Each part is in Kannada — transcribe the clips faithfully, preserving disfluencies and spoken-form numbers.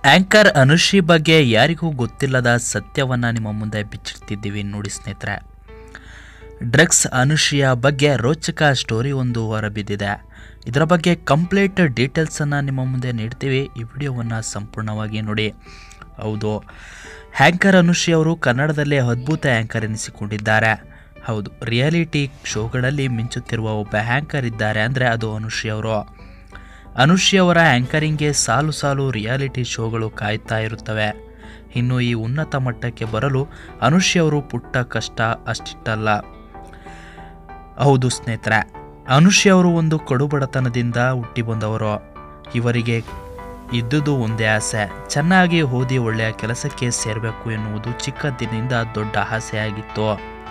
ಆಂಕರ್ ಅನುಶ್ರೀ ಬಗ್ಗೆ ಯಾರಿಗೂ ಗೊತ್ತಿಲ್ಲದ ಸತ್ಯವನ್ನು ನಿಮ್ಮ ಮುಂದೆ ಬಿಚ್ಚಿಡ್ತಿದ್ದೀವಿ ನೋಡಿ ಸ್ನೇಹಿತರೆ. ಡ್ರಗ್ಸ್ ಅನುಶ್ರೀಯ ಬಗ್ಗೆ ರೋಚಕ ಸ್ಟೋರಿ ಒಂದು ಹೊರಬಿದ್ದಿದೆ. ಇದರ ಬಗ್ಗೆ ಕಂಪ್ಲೀಟ್ ಡೀಟೇಲ್ಸನ್ನು ನಿಮ್ಮ ಮುಂದೆ ನೀಡ್ತೀವಿ. ಈ ವಿಡಿಯೋವನ್ನು ಸಂಪೂರ್ಣವಾಗಿ ನೋಡಿ. ಹೌದು, ಆ್ಯಂಕರ್ ಅನುಶ್ರೀ ಅವರು ಕನ್ನಡದಲ್ಲೇ ಅದ್ಭುತ ಆ್ಯಂಕರ್ ಎನಿಸಿಕೊಂಡಿದ್ದಾರೆ. ಹೌದು, ರಿಯಾಲಿಟಿ ಶೋಗಳಲ್ಲಿ ಮಿಂಚುತ್ತಿರುವ ಒಬ್ಬ ಆ್ಯಂಕರ್ ಇದ್ದಾರೆ ಅಂದರೆ ಅದು ಅನುಶ್ರೀ ಅವರು. ಅನುಶ್ರೀ ಅವರ ಆ್ಯಂಕರಿಂಗ್ಗೆ ಸಾಲು ಸಾಲು ರಿಯಾಲಿಟಿ ಶೋಗಳು ಕಾಯ್ತಾ ಇರುತ್ತವೆ. ಇನ್ನು ಈ ಉನ್ನತ ಮಟ್ಟಕ್ಕೆ ಬರಲು ಅನುಶ್ರೀ ಅವರು ಪುಟ್ಟ ಕಷ್ಟ ಅಷ್ಟಿಟ್ಟಲ್ಲ. ಹೌದು ಸ್ನೇಹಿತರೆ, ಅನುಶ್ರೀ ಅವರು ಒಂದು ಕಡುಬಡತನದಿಂದ ಹುಟ್ಟಿ ಬಂದವರು. ಇವರಿಗೆ ಇದ್ದುದು ಒಂದೇ ಆಸೆ, ಚೆನ್ನಾಗಿ ಓದಿ ಒಳ್ಳೆಯ ಕೆಲಸಕ್ಕೆ ಸೇರಬೇಕು ಎನ್ನುವುದು ಚಿಕ್ಕಂದಿನಿಂದ ದೊಡ್ಡ ಆಸೆಯಾಗಿತ್ತು.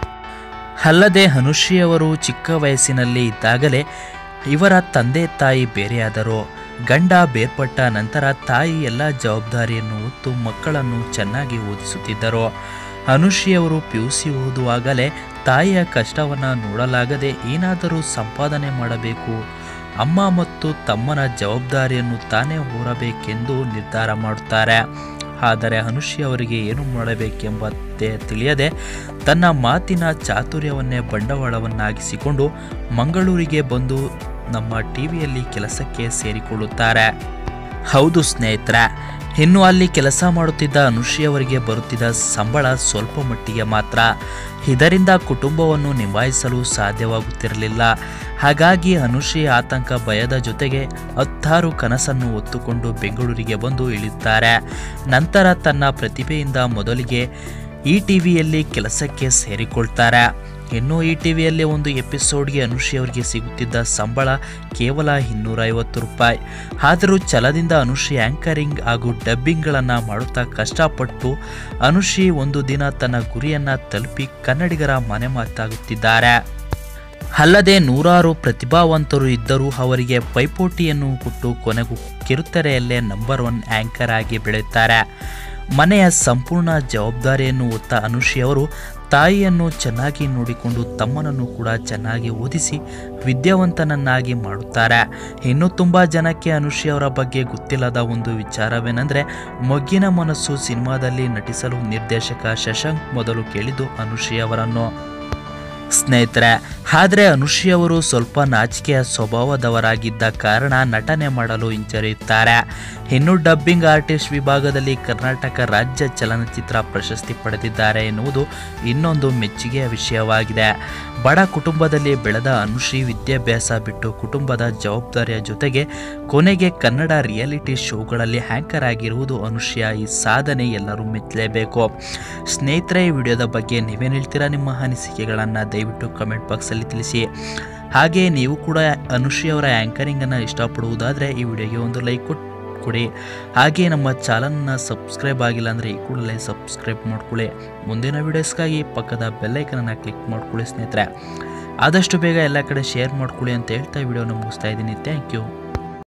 ಅಲ್ಲದೆ ಅನುಶ್ರೀ ಅವರು ಚಿಕ್ಕ ವಯಸ್ಸಿನಲ್ಲಿ ಇದ್ದಾಗಲೇ ಇವರ ತಂದೆ ತಾಯಿ ಬೇರೆಯಾದರು. ಗಂಡ ಬೇರ್ಪಟ್ಟ ನಂತರ ತಾಯಿ ಎಲ್ಲ ಜವಾಬ್ದಾರಿಯನ್ನು ಹೊತ್ತು ಮಕ್ಕಳನ್ನು ಚೆನ್ನಾಗಿ ಓದಿಸುತ್ತಿದ್ದರು. ಅನುಶ್ರೀ ಅವರು ಪಿ ಯು ಸಿ ಓದುವಾಗಲೇ ತಾಯಿಯ ಕಷ್ಟವನ್ನು ನೋಡಲಾಗದೆ ಏನಾದರೂ ಸಂಪಾದನೆ ಮಾಡಬೇಕು, ಅಮ್ಮ ಮತ್ತು ತಮ್ಮನ ಜವಾಬ್ದಾರಿಯನ್ನು ತಾನೇ ಹೊರಬೇಕೆಂದು ನಿರ್ಧಾರ ಮಾಡುತ್ತಾರೆ. ಆದರೆ ಅನುಶ್ರೀ ಅವರಿಗೆ ಏನು ಮಾಡಬೇಕೆಂಬಂತೆ ತಿಳಿಯದೆ ತನ್ನ ಮಾತಿನ ಚಾತುರ್ಯವನ್ನೇ ಬಂಡವಾಳವನ್ನಾಗಿಸಿಕೊಂಡು ಮಂಗಳೂರಿಗೆ ಬಂದು ನಮ್ಮ ಟಿವಿಯಲ್ಲಿ ಕೆಲಸಕ್ಕೆ ಸೇರಿಕೊಳ್ಳುತ್ತಾರೆ. ಹೌದು ಸ್ನೇಹಿತರೆ, ಇನ್ನು ಅಲ್ಲಿ ಕೆಲಸ ಮಾಡುತ್ತಿದ್ದ ಅನುಶ್ರೀ ಅವರಿಗೆ ಬರುತ್ತಿದ್ದ ಸಂಬಳ ಸ್ವಲ್ಪ ಮಟ್ಟಿಗೆ ಮಾತ್ರ. ಇದರಿಂದ ಕುಟುಂಬವನ್ನು ನಿಭಾಯಿಸಲು ಸಾಧ್ಯವಾಗುತ್ತಿರಲಿಲ್ಲ. ಹಾಗಾಗಿ ಅನುಶ್ರೀ ಆತಂಕ ಭಯದ ಜೊತೆಗೆ ಹತ್ತಾರು ಕನಸನ್ನು ಹೊತ್ತುಕೊಂಡು ಬೆಂಗಳೂರಿಗೆ ಬಂದು ಇಳಿಯುತ್ತಾರೆ. ನಂತರ ತನ್ನ ಪ್ರತಿಭೆಯಿಂದ ಮೊದಲಿಗೆ ಈ ಟಿವಿಯಲ್ಲಿ ಕೆಲಸಕ್ಕೆ ಸೇರಿಕೊಳ್ತಾರೆ. ಇನ್ನು ಈ ಟಿವಿಯಲ್ಲಿ ಒಂದು ಎಪಿಸೋಡ್ಗೆ ಅನುಶ್ರೀ ಅವರಿಗೆ ಸಿಗುತ್ತಿದ್ದ ಸಂಬಳ ಕೇವಲ ಇನ್ನೂರ ಐವತ್ತು ರೂಪಾಯಿ. ಆದರೂ ಛಲದಿಂದ ಅನುಶ್ರೀ ಆ್ಯಂಕರಿಂಗ್ ಹಾಗೂ ಡಬ್ಬಿಂಗ್ಗಳನ್ನು ಮಾಡುತ್ತಾ ಕಷ್ಟಪಟ್ಟು ಅನುಶ್ರೀ ಒಂದು ದಿನ ತನ್ನ ಗುರಿಯನ್ನು ತಲುಪಿ ಕನ್ನಡಿಗರ ಮನೆ ಮಾತಾಗುತ್ತಿದ್ದಾರೆ. ಅಲ್ಲದೆ ನೂರಾರು ಪ್ರತಿಭಾವಂತರು ಇದ್ದರೂ ಅವರಿಗೆ ಪೈಪೋಟಿಯನ್ನು ಕೊಟ್ಟು ಕೊನೆಗೂ ಕಿರುತೆರೆಯಲ್ಲೇ ನಂಬರ್ ಒನ್ ಆ್ಯಂಕರ್ ಆಗಿ ಬೆಳೆಯುತ್ತಾರೆ. ಮನೆಯ ಸಂಪೂರ್ಣ ಜವಾಬ್ದಾರಿಯನ್ನು ಹೊತ್ತ ಅನುಶ್ರೀ ಅವರು ತಾಯಿಯನ್ನು ಚೆನ್ನಾಗಿ ನೋಡಿಕೊಂಡು ತಮ್ಮನನ್ನು ಕೂಡ ಚೆನ್ನಾಗಿ ಓದಿಸಿ ವಿದ್ಯಾವಂತನನ್ನಾಗಿ ಮಾಡುತ್ತಾರೆ. ಇನ್ನು ತುಂಬ ಜನಕ್ಕೆ ಅನುಶ್ರೀ ಅವರ ಬಗ್ಗೆ ಗೊತ್ತಿಲ್ಲದ ಒಂದು ವಿಚಾರವೇನೆಂದರೆ, ಮೊಗ್ಗಿನ ಮನಸ್ಸು ಸಿನಿಮಾದಲ್ಲಿ ನಟಿಸಲು ನಿರ್ದೇಶಕ ಶಶಾಂಕ್ ಮೊದಲು ಕೇಳಿದ್ದು ಅನುಶ್ರೀ ಅವರನ್ನು. ಸ್ನೇಹಿತರೆ, ಆದರೆ ಅನುಶ್ರೀ ಅವರು ಸ್ವಲ್ಪ ನಾಚಿಕೆಯ ಸ್ವಭಾವದವರಾಗಿದ್ದ ಕಾರಣ ನಟನೆ ಮಾಡಲು ಹಿಂಜರಿಯುತ್ತಾರೆ. ಇನ್ನು ಡಬ್ಬಿಂಗ್ ಆರ್ಟಿಸ್ಟ್ ವಿಭಾಗದಲ್ಲಿ ಕರ್ನಾಟಕ ರಾಜ್ಯ ಚಲನಚಿತ್ರ ಪ್ರಶಸ್ತಿ ಪಡೆದಿದ್ದಾರೆ ಎನ್ನುವುದು ಇನ್ನೊಂದು ಮೆಚ್ಚುಗೆಯ ವಿಷಯವಾಗಿದೆ. ಬಡ ಕುಟುಂಬದಲ್ಲಿ ಬೆಳೆದ ಅನುಶ್ರೀ ವಿದ್ಯಾಭ್ಯಾಸ ಬಿಟ್ಟು ಕುಟುಂಬದ ಜವಾಬ್ದಾರಿಯ ಜೊತೆಗೆ ಕೊನೆಗೆ ಕನ್ನಡ ರಿಯಾಲಿಟಿ ಶೋಗಳಲ್ಲಿ ಆ್ಯಂಕರ್ ಆಗಿರುವುದು ಅನುಶ್ರೀಯ ಈ ಸಾಧನೆ ಎಲ್ಲರೂ ಮೆಚ್ಚಲೇಬೇಕು. ಸ್ನೇಹಿತರೆ, ಈ ವಿಡಿಯೋದ ಬಗ್ಗೆ ನೀವೇನು ಹೇಳ್ತೀರಾ? ನಿಮ್ಮ ಅನಿಸಿಕೆಗಳನ್ನು ದಯವಿಟ್ಟು ಕಮೆಂಟ್ ಬಾಕ್ಸಲ್ಲಿ ತಿಳಿಸಿ. ಹಾಗೆ ನೀವು ಕೂಡ ಅನುಶ್ರೀ ಅವರ ಆ್ಯಂಕರಿಂಗನ್ನು ಇಷ್ಟಪಡುವುದಾದರೆ ಈ ವಿಡಿಯೋಗೆ ಒಂದು ಲೈಕ್ ಕೊಟ್ಟು ಕೊಡಿ. ಹಾಗೆ ನಮ್ಮ ಚಾನಲ್ನ ಸಬ್ಸ್ಕ್ರೈಬ್ ಆಗಿಲ್ಲ ಅಂದರೆ ಈ ಕೂಡಲೇ ಸಬ್ಸ್ಕ್ರೈಬ್ ಮಾಡ್ಕೊಳ್ಳಿ. ಮುಂದಿನ ವೀಡಿಯೋಸ್ಗಾಗಿ ಪಕ್ಕದ ಬೆಲ್ಲೈಕನನ್ನು ಕ್ಲಿಕ್ ಮಾಡ್ಕೊಳ್ಳಿ ಸ್ನೇಹಿತರೆ. ಆದಷ್ಟು ಬೇಗ ಎಲ್ಲ ಕಡೆ ಶೇರ್ ಮಾಡ್ಕೊಳ್ಳಿ ಅಂತ ಹೇಳ್ತಾ ವಿಡಿಯೋನ ಮುಗಿಸ್ತಾ ಇದ್ದೀನಿ. Thank you.